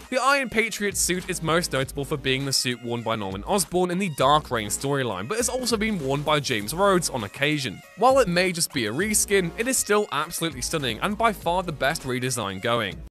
The Iron Patriot suit is most notable for being the suit worn by Norman Osborn in the Dark Reign storyline, but has also been worn by James Rhodes on occasion. While it may just be a reskin, it is still absolutely stunning and by far the best redesign going.